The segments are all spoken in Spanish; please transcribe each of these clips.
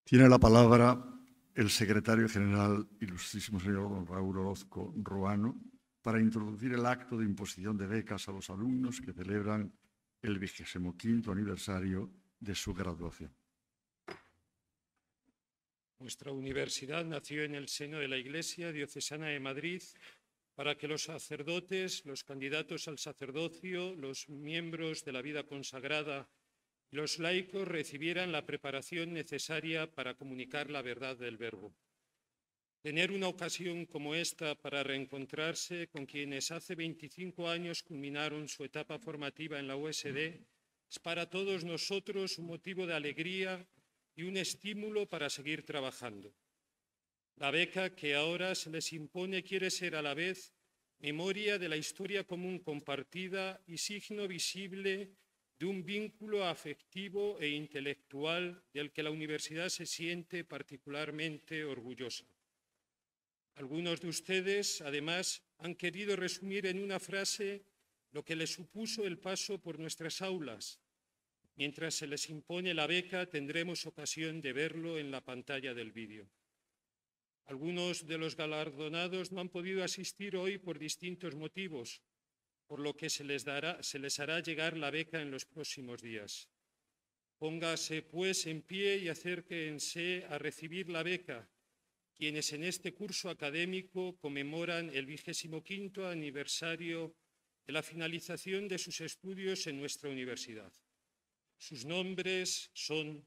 Tiene la palabra el secretario general, ilustrísimo señor don Raúl Orozco Ruano, para introducir el acto de imposición de becas a los alumnos que celebran el 25º aniversario de su graduación. Nuestra universidad nació en el seno de la Iglesia Diocesana de Madrid para que los sacerdotes, los candidatos al sacerdocio, los miembros de la vida consagrada y los laicos recibieran la preparación necesaria para comunicar la verdad del Verbo. Tener una ocasión como esta para reencontrarse con quienes hace 25 años culminaron su etapa formativa en la USD es para todos nosotros un motivo de alegría y un estímulo para seguir trabajando. La beca que ahora se les impone quiere ser a la vez memoria de la historia común compartida y signo visible de un vínculo afectivo e intelectual del que la universidad se siente particularmente orgullosa. Algunos de ustedes, además, han querido resumir en una frase lo que les supuso el paso por nuestras aulas. Mientras se les impone la beca, tendremos ocasión de verlo en la pantalla del vídeo. Algunos de los galardonados no han podido asistir hoy por distintos motivos, por lo que se les hará llegar la beca en los próximos días. Póngase, pues, en pie y acérquense a recibir la beca, quienes en este curso académico conmemoran el 25º aniversario de la finalización de sus estudios en nuestra universidad. Sus nombres son...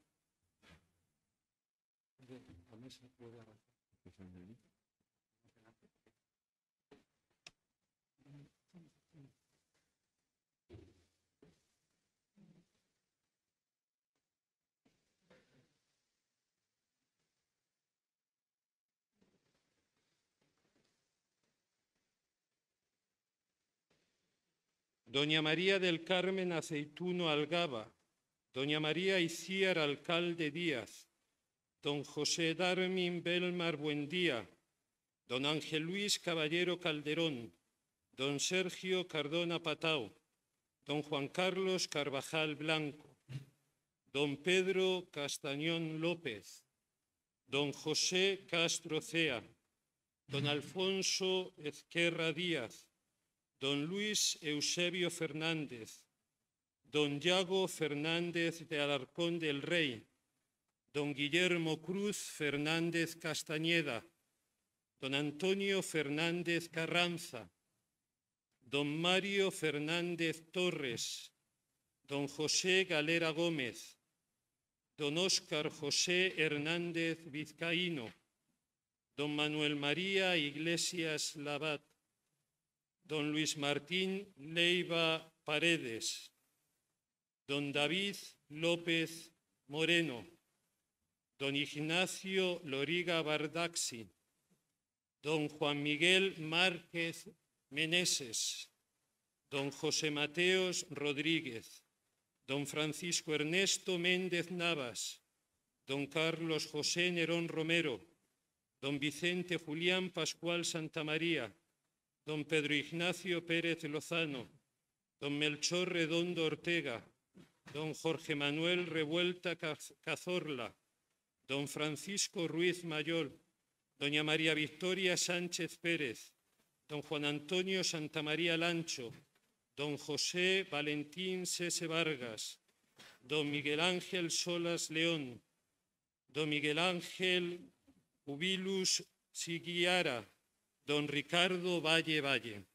Doña María del Carmen Aceituno Algaba, Doña María Iciar Alcalde Díaz, don José Darmin Belmar Buendía, don Ángel Luis Caballero Calderón, don Sergio Cardona Patao, don Juan Carlos Carvajal Blanco, don Pedro Castañón López, don José Castro Cea, don Alfonso Ezquerra Díaz, don Luis Eusebio Fernández, don Yago Fernández de Alarcón del Rey, don Guillermo Cruz Fernández Castañeda, don Antonio Fernández Carranza, don Mario Fernández Torres, don José Galera Gómez, don Óscar José Hernández Vizcaíno, don Manuel María Iglesias Labat, don Luis Martín Leiva Paredes, don David López Moreno, don Ignacio Loriga Bardaxi, don Juan Miguel Márquez Meneses, don José Mateos Rodríguez, don Francisco Ernesto Méndez Navas, don Carlos José Nerón Romero, don Vicente Julián Pascual Santamaría, don Pedro Ignacio Pérez Lozano, don Melchor Redondo Ortega, don Jorge Manuel Revuelta Cazorla, don Francisco Ruiz Mayol, doña María Victoria Sánchez Pérez, don Juan Antonio Santamaría Lancho, don José Valentín Sese Vargas, don Miguel Ángel Solas León, don Miguel Ángel Ubilus Siguiara, don Ricardo Valle Valle.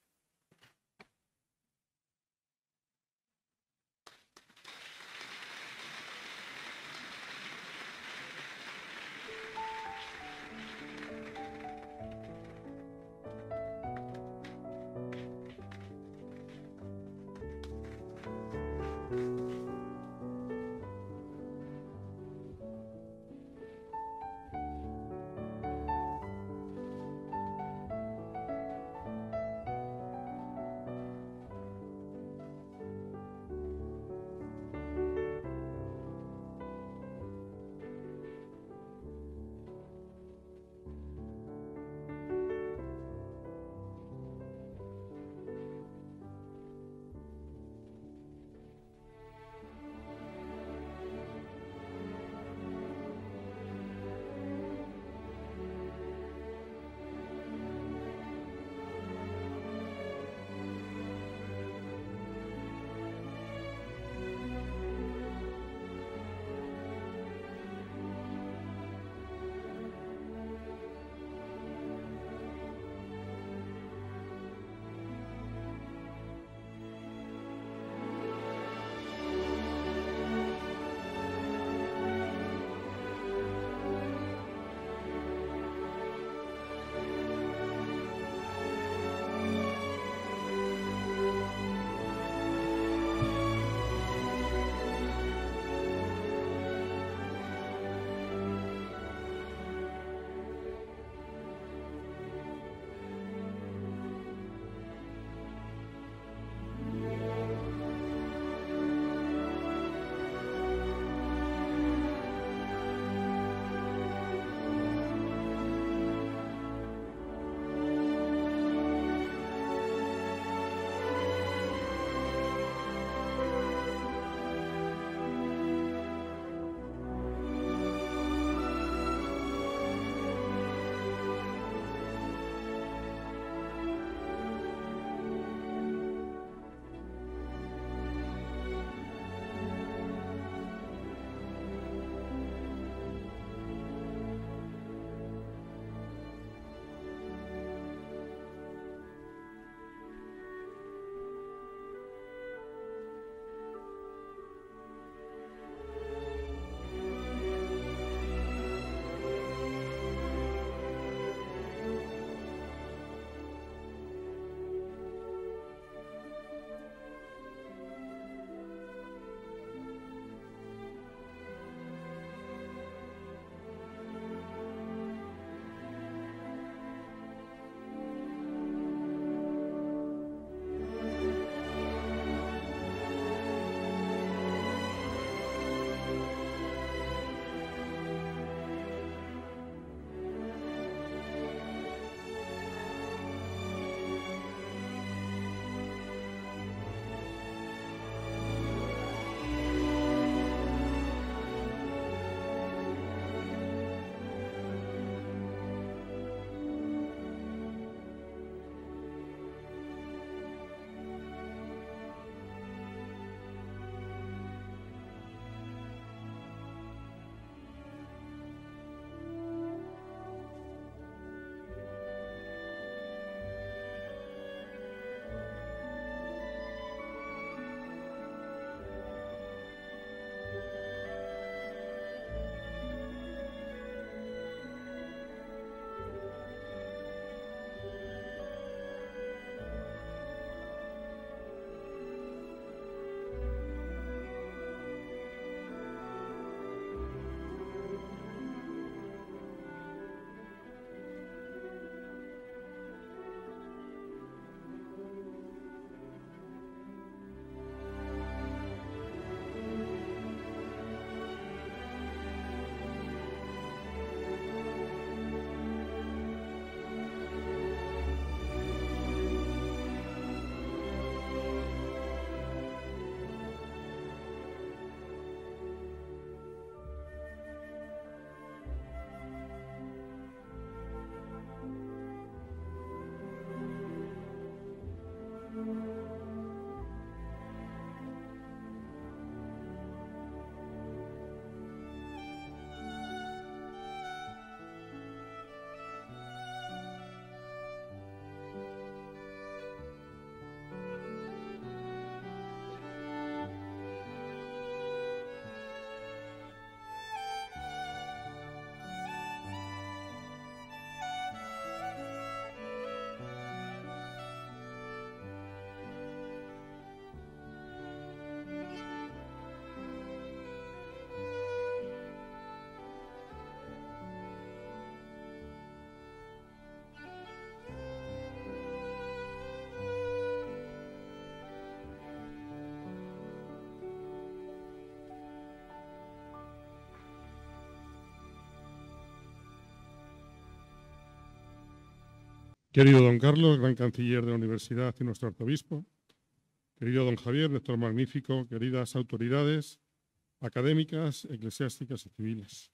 Querido don Carlos, gran canciller de la universidad y nuestro arzobispo, querido don Javier, rector magnífico, queridas autoridades académicas, eclesiásticas y civiles.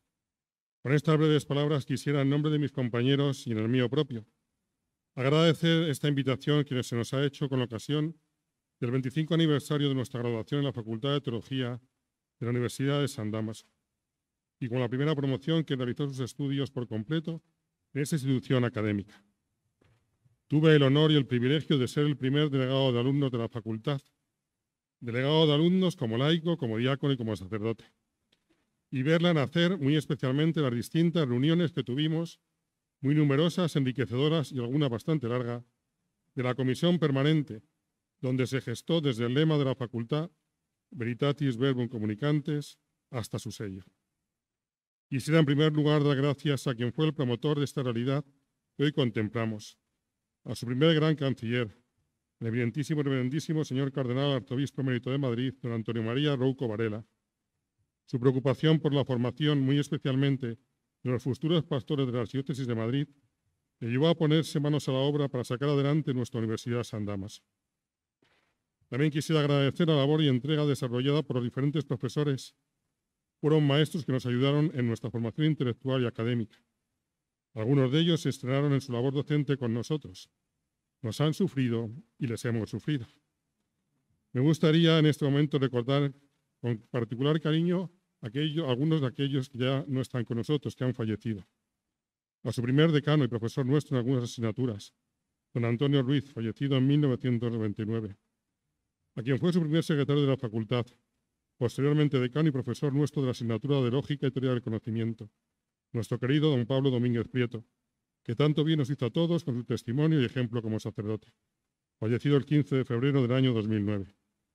Con estas breves palabras quisiera, en nombre de mis compañeros y en el mío propio, agradecer esta invitación que se nos ha hecho con ocasión del 25 aniversario de nuestra graduación en la Facultad de Teología de la Universidad de San Dámaso, y con la primera promoción que realizó sus estudios por completo en esta institución académica. Tuve el honor y el privilegio de ser el primer delegado de alumnos de la facultad, delegado de alumnos como laico, como diácono y como sacerdote, y verla nacer muy especialmente las distintas reuniones que tuvimos, muy numerosas, enriquecedoras y alguna bastante larga, de la comisión permanente, donde se gestó desde el lema de la facultad, Veritatis Verbum Communicantes, hasta su sello. Quisiera en primer lugar dar gracias a quien fue el promotor de esta realidad que hoy contemplamos, a su primer gran canciller, el eminentísimo y reverendísimo señor cardenal arzobispo emérito de Madrid, don Antonio María Rouco Varela. Su preocupación por la formación, muy especialmente de los futuros pastores de la Archidiócesis de Madrid, le llevó a ponerse manos a la obra para sacar adelante nuestra Universidad San Dámaso. También quisiera agradecer la labor y entrega desarrollada por los diferentes profesores. Fueron maestros que nos ayudaron en nuestra formación intelectual y académica. Algunos de ellos se estrenaron en su labor docente con nosotros. Nos han sufrido y les hemos sufrido. Me gustaría en este momento recordar con particular cariño algunos de aquellos que ya no están con nosotros, que han fallecido. A su primer decano y profesor nuestro en algunas asignaturas, don Antonio Ruiz, fallecido en 1999. A quien fue su primer secretario de la facultad, posteriormente decano y profesor nuestro de la asignatura de Lógica y Teoría del Conocimiento, nuestro querido don Pablo Domínguez Prieto, que tanto bien nos hizo a todos con su testimonio y ejemplo como sacerdote, fallecido el 15 de febrero del año 2009.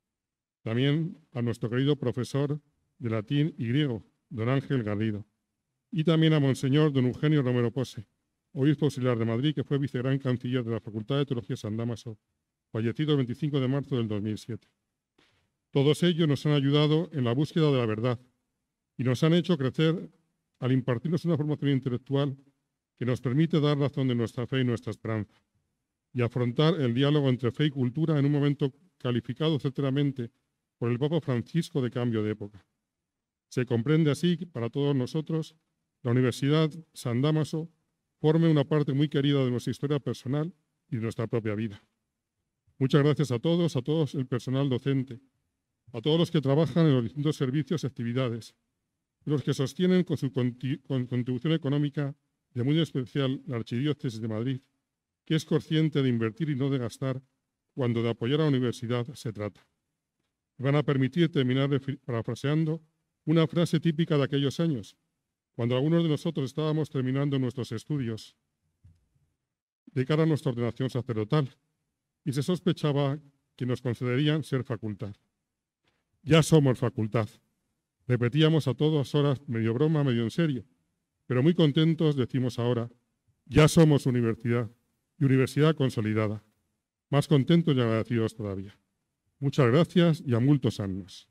También a nuestro querido profesor de latín y griego, don Ángel Garrido, y también a monseñor don Eugenio Romero Pose, obispo auxiliar de Madrid, que fue vicegran canciller de la Facultad de Teología San Dámaso, fallecido el 25 de marzo del 2007. Todos ellos nos han ayudado en la búsqueda de la verdad y nos han hecho crecer al impartirnos una formación intelectual que nos permite dar razón de nuestra fe y nuestra esperanza, y afrontar el diálogo entre fe y cultura en un momento calificado certeramente por el Papa Francisco de cambio de época. Se comprende así que para todos nosotros la Universidad San Dámaso forme una parte muy querida de nuestra historia personal y de nuestra propia vida. Muchas gracias a todos el personal docente, a todos los que trabajan en los distintos servicios y actividades, los que sostienen con su contribución económica de muy especial la Archidiócesis de Madrid, que es consciente de invertir y no de gastar cuando de apoyar a la universidad se trata. Me van a permitir terminar parafraseando una frase típica de aquellos años, cuando algunos de nosotros estábamos terminando nuestros estudios de cara a nuestra ordenación sacerdotal y se sospechaba que nos concederían ser facultad. Ya somos facultad. Repetíamos a todas horas, medio broma, medio en serio, pero muy contentos decimos ahora, ya somos universidad y universidad consolidada. Más contentos y agradecidos todavía. Muchas gracias y a multos annos.